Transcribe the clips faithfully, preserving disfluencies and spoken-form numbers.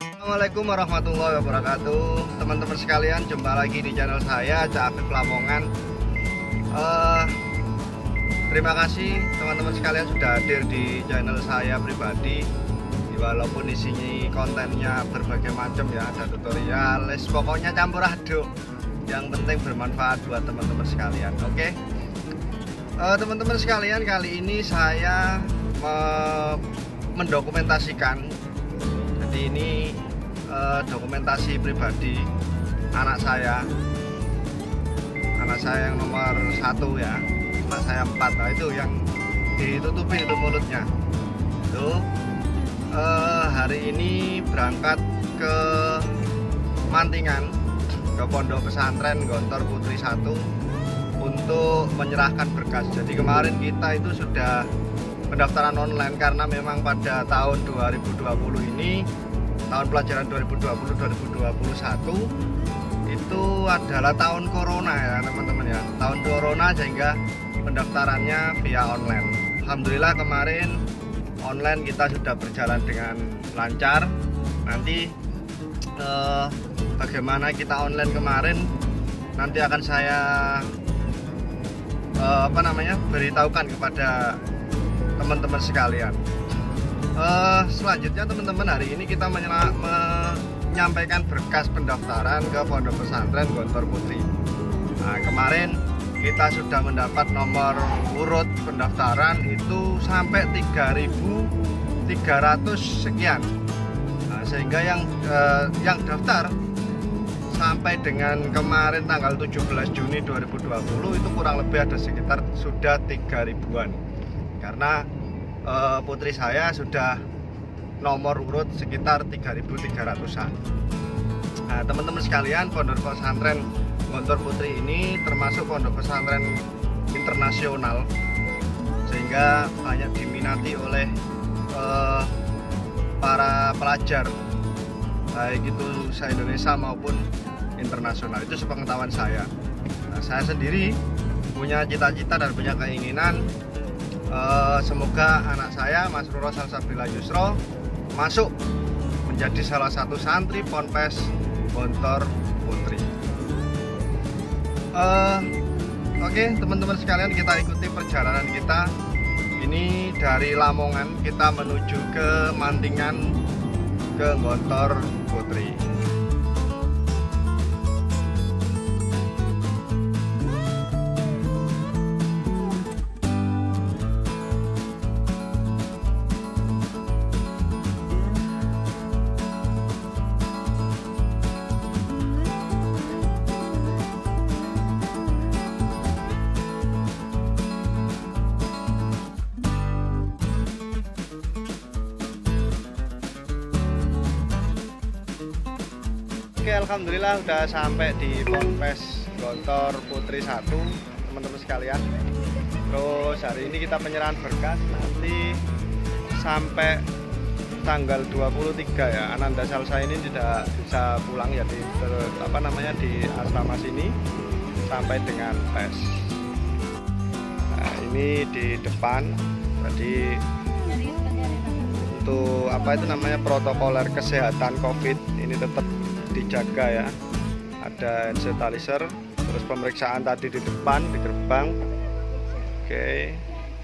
Assalamualaikum warahmatullahi wabarakatuh. Teman-teman sekalian, jumpa lagi di channel saya, Cak Afif Lamongan. uh, Terima kasih teman-teman sekalian sudah hadir di channel saya pribadi. Walaupun isinya kontennya berbagai macam ya, ada tutorial, pokoknya campur aduk. Yang penting bermanfaat buat teman-teman sekalian. Oke, okay? uh, teman-teman sekalian, kali ini saya uh, mendokumentasikan. Jadi ini uh, dokumentasi pribadi anak saya, anak saya yang nomor satu ya, anak saya empat. Nah, itu yang ditutupi itu mulutnya. Tuh, uh, hari ini berangkat ke Mantingan, ke Pondok Pesantren Gontor Putri satu untuk menyerahkan berkas. Jadi kemarin kita itu sudah pendaftaran online karena memang pada tahun dua ribu dua puluh ini, tahun pelajaran dua ribu dua puluh dua ribu dua puluh satu itu adalah tahun corona ya teman-teman ya, tahun corona, sehingga pendaftarannya via online. Alhamdulillah kemarin online kita sudah berjalan dengan lancar. Nanti eh, bagaimana kita online kemarin nanti akan saya eh, apa namanya beritahukan kepada teman-teman sekalian. Uh, selanjutnya teman-teman, hari ini kita menyela, menyampaikan berkas pendaftaran ke Pondok Pesantren Gontor Putri. Nah, kemarin kita sudah mendapat nomor urut pendaftaran itu sampai tiga ribu tiga ratus sekian. Nah, sehingga yang uh, yang daftar sampai dengan kemarin tanggal tujuh belas Juni dua ribu dua puluh itu kurang lebih ada sekitar sudah tiga ribuan. Karena e, putri saya sudah nomor urut sekitar tiga ribu tiga ratusan. Nah, teman-teman sekalian, Pondok Pesantren Gontor Putri ini termasuk pondok pesantren internasional, sehingga banyak diminati oleh e, para pelajar, baik itu se-Indonesia maupun internasional. Itu sepengetahuan saya. Nah, saya sendiri punya cita-cita dan punya keinginan, Uh, semoga anak saya Mas Roro Salsabila Yusro masuk menjadi salah satu santri Ponpes Gontor Putri. uh, Oke okay, teman-teman sekalian, kita ikuti perjalanan kita. Ini dari Lamongan kita menuju ke Mantingan, ke Gontor Putri. Oke, alhamdulillah udah sampai di Ponpes Gontor Putri satu teman-teman sekalian. Terus hari ini kita penyerahan berkas, nanti sampai tanggal dua puluh tiga ya. Ananda Salsa ini tidak bisa pulang ya di ter, apa namanya di asrama sini sampai dengan tes. Nah, ini di depan. Jadi untuk apa itu namanya protokoler kesehatan COVID ini tetap dijaga ya. Ada hand sanitizer, terus pemeriksaan tadi di depan di gerbang. Oke.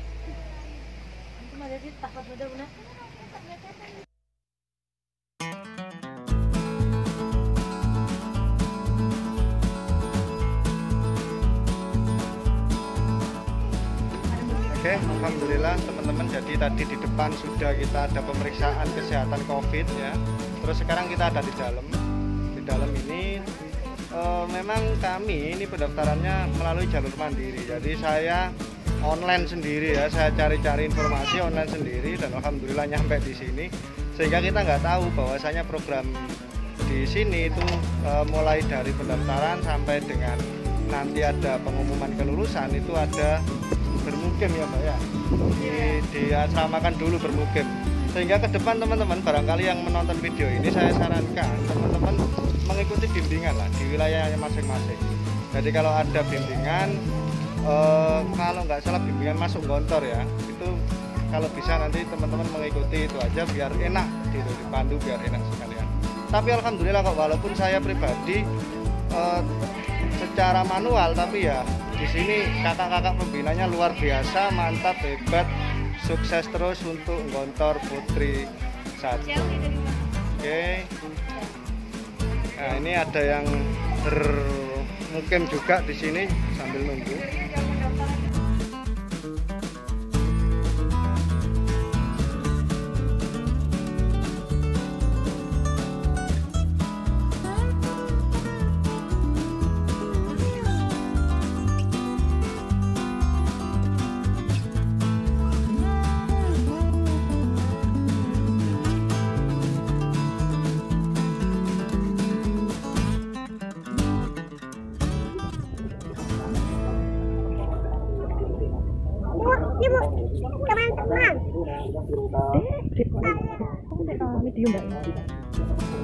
Oke, alhamdulillah teman-teman, jadi tadi di depan sudah kita ada pemeriksaan kesehatan COVID ya. Terus sekarang kita ada di dalam. Di dalam ini e, memang kami ini pendaftarannya melalui jalur mandiri. Jadi saya online sendiri ya, saya cari-cari informasi online sendiri dan alhamdulillah nyampe di sini. Sehingga kita nggak tahu bahwasanya program di sini itu e, mulai dari pendaftaran sampai dengan nanti ada pengumuman kelulusan itu ada bermukim ya Mbak ya, di, diasramakan dulu bermukim. Sehingga ke depan teman-teman barangkali yang menonton video ini, saya sarankan teman-teman mengikuti bimbingan lah di wilayahnya masing-masing. Jadi kalau ada bimbingan, eh, kalau nggak salah bimbingan masuk Gontor ya, itu kalau bisa nanti teman-teman mengikuti itu aja biar enak gitu, dipandu biar enak sekalian. tapi alhamdulillah kok, walaupun saya pribadi uh, secara manual, tapi ya di sini kakak-kakak pembinanya luar biasa, mantap, hebat, sukses terus untuk Gontor Putri satu. Oke. Nah, ini ada yang bermukim juga di sini sambil nunggu. Teman-teman. Eh, medium, Mbak.